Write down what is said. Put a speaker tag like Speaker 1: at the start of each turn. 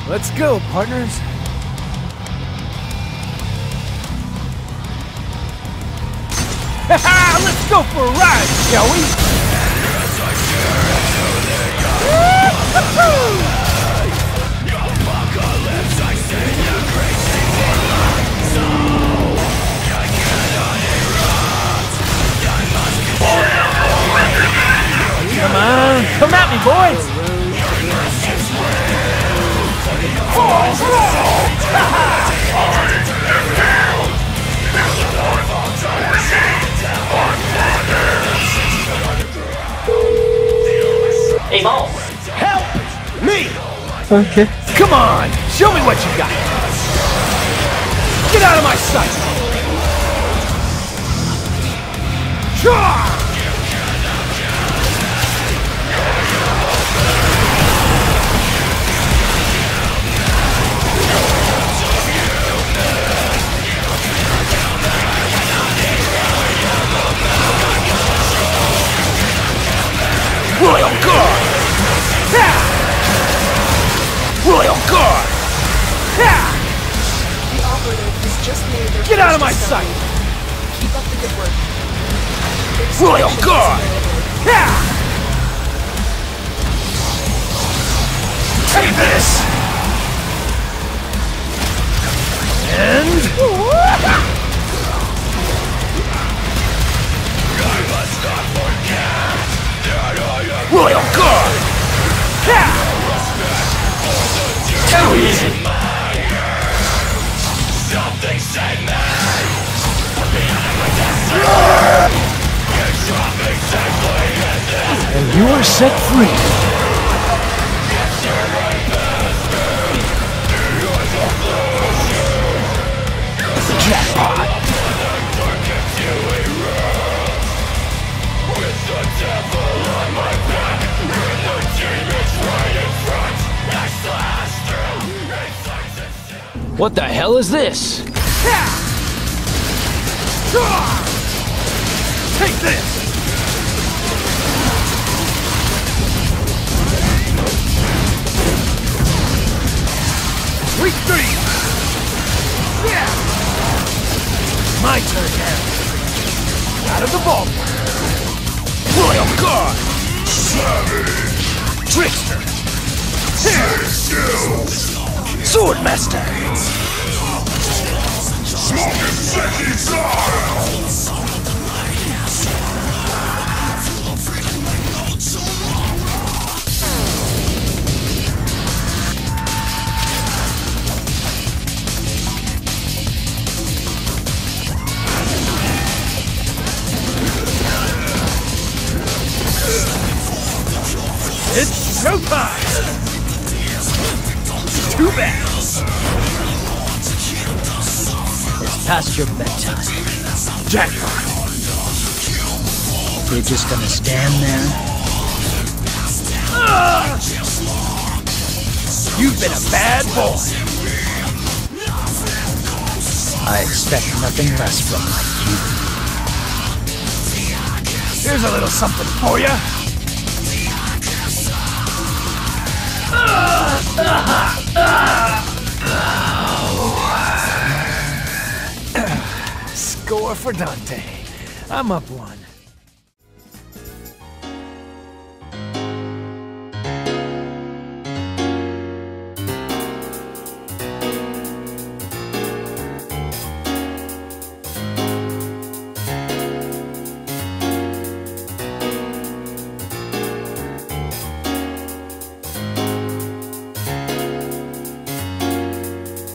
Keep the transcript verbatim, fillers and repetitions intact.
Speaker 1: Let's go, partners. Haha! Let's go for a ride, shall we? Come on, come at me, boys!
Speaker 2: Hey, Barr!
Speaker 1: Help! Me!
Speaker 3: Okay.
Speaker 1: Come on! Show me what you got! Get out of my sight! Shawn! Royal Guard! Ha! Royal Guard! Ha!
Speaker 4: The operative has just made their
Speaker 1: Get out of my
Speaker 4: first
Speaker 1: sight!
Speaker 4: discovery. Keep up the good work.
Speaker 1: Royal
Speaker 4: Extraction
Speaker 1: Guard!
Speaker 4: is available.
Speaker 1: Ha! Take this! And... Royal Guard! Ha! Too easy! Something said me! And you are set free. Jackpot! What the hell is this? Take this! Sweet dream! Yeah! My turn now. Out of the ballpark. Royal Guard! Savage! Trickster! Swordmaster! Smoking sexy style! It's showtime! Too bad! It's past your bedtime. Jackpot! You're just gonna stand there? Uh, you've been a bad boy! I expect nothing less from you. Here's a little something for you. Score for Dante. I'm up one.